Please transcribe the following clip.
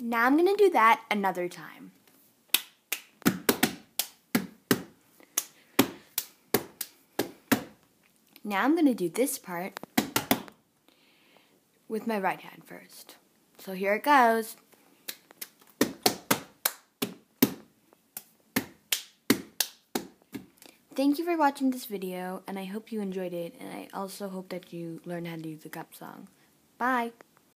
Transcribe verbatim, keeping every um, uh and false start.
Now I'm going to do that another time. Now I'm going to do this part with my right hand first. So here it goes. Thank you for watching this video, and I hope you enjoyed it, and I also hope that you learned how to do the cup song. Bye!